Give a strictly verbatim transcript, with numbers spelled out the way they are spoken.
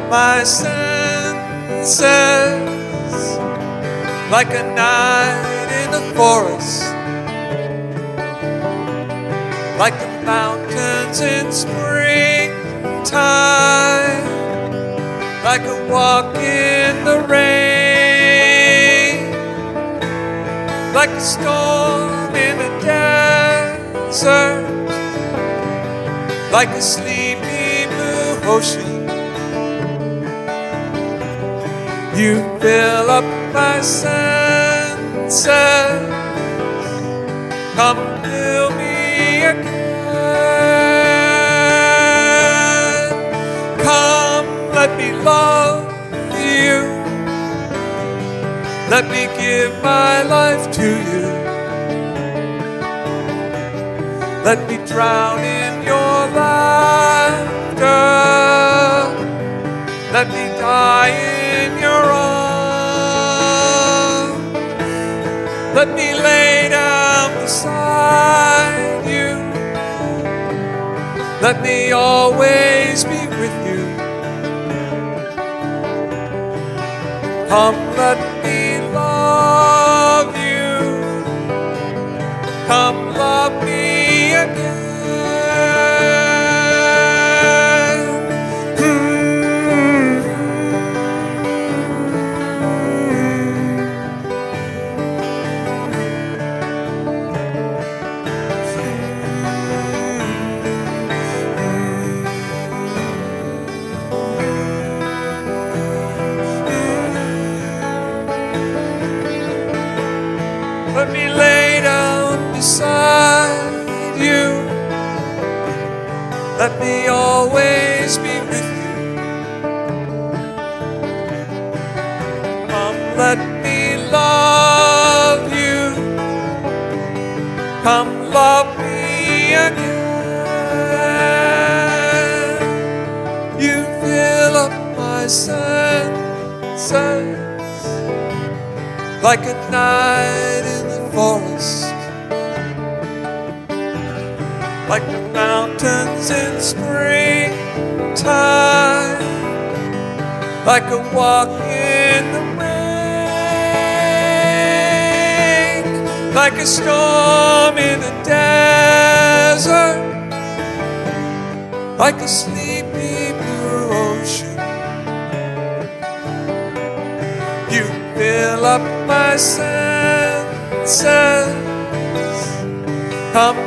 my senses, like a night in the forest, like the mountains in springtime, like a walk in the rain, like a storm in the desert, like a sleepy blue ocean. You fill up my senses, come fill me again. Come, let me love you, let me give my life to you, let me drown in your laughter, let me die in your arms, let me lay down beside you, let me always be with you. Come, let me love you, come love me again. Let me lay down beside you, let me always be with you. Come, let me love you, come love me again. You fill up my senses, like a night in the forest, like the mountains in springtime, like a walk in the rain, like a storm in the desert, like a sleepy blue ocean. You fill up my senses, come